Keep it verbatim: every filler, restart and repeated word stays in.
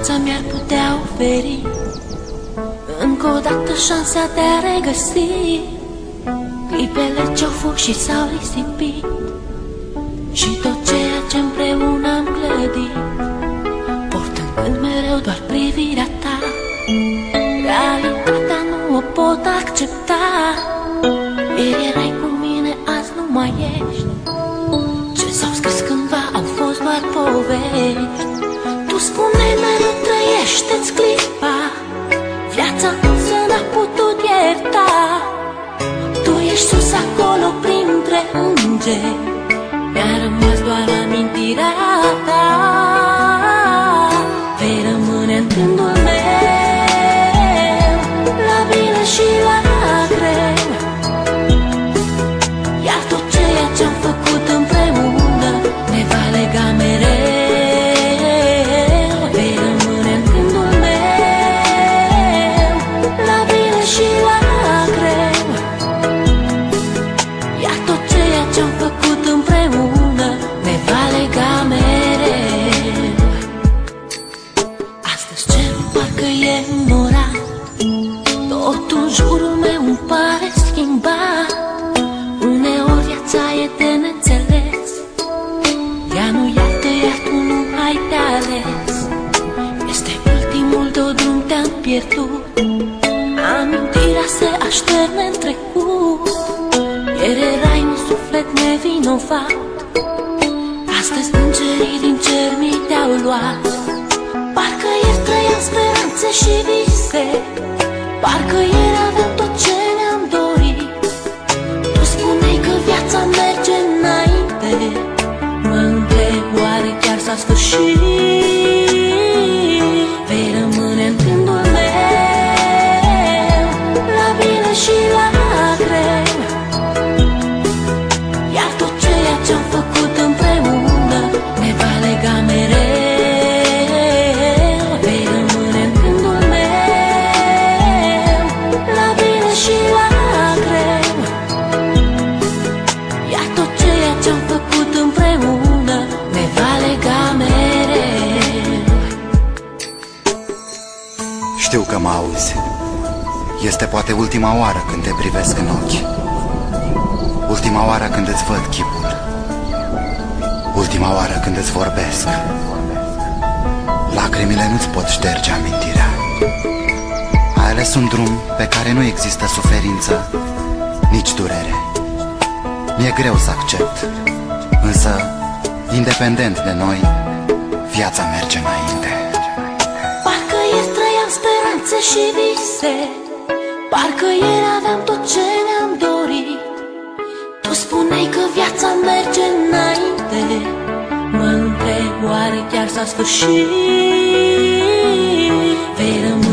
viața mi-ar putea oferi încă o dată șansa de a regăsi clipele ce-au fost și s-au risipit și tot ceea ce împreună am clădit, portând când mereu doar privirea ta. Realitatea nu o pot accepta. Ieri erai cu mine, azi nu mai ești. Ce s-au scris cândva au fost doar povești. Tu spuneai mereu trăiește-ți clipa, viața însă n-a putut ierta. Tu ești sus acolo printre îngeri, mi-a rămas doar amintirea ta. Vei rămâne în gândul meu, la bine și la greu, iar tot ceea ce-am făcut împreună ne va lega mereu. Vei rămâne în gândul meu, la bine și la greu, iar tot ceea ce-am făcut împreună ne va lega mereu. Astăzi cerul parcă e înnorat, totul în jurul meu îmi pare schimbat. Uneori viața e de neînțeles, ea nu iartă, iar tu nu ai de ales. Este ultimul tău drum, te-am pierdut, amintirea se așterne în trecut. Ieri erai un suflet nevinovat, astăzi îngerii din cer mi te-au luat. Parcă ieri trăiam speranțe și vise, parcă ieri aveam tot ce ne-am dorit. Tu spuneai că viața merge înainte, mă întreb oare chiar s-a sfârșit. Vei rămâne în gândul meu, la bine și la greu, iar tot ceea ce-am făcut împreună ne va lega mereu. Vei rămâne în gândul meu, la bine și la greu, iar tot ceea ce-am făcut împreună ne va lega mereu. Știu că mă auzi. Este poate ultima oară când te privesc în ochi, ultima oară când îți văd chipul, ultima oară când îți vorbesc. Lacrimile nu-ți pot șterge amintirea. Ai ales un drum pe care nu există suferință, nici durere. Mi-e greu să accept, însă, independent de noi, viața merge înainte. Parcă ieri trăiam speranțe și vise, parcă ieri aveam tot ce ne-am dorit. Tu spuneai că viața merge înainte, mă întreb oare chiar s-a sfârșit. Vei rămâne